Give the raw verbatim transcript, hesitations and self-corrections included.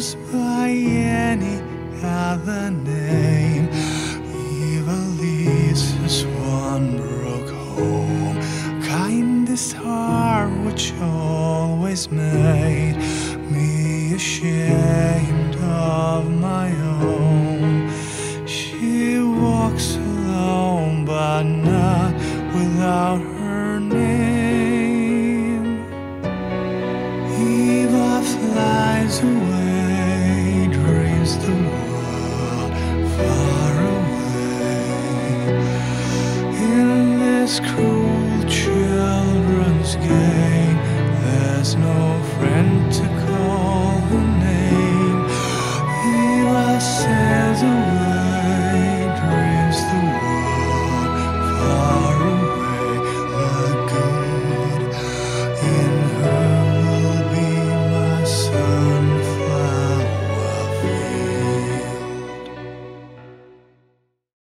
goes by any other name. Eva leaves as one broke home. Kindest heart which always made me ashamed of my own. She walks alone but not without her name. Eva flies away, dreams the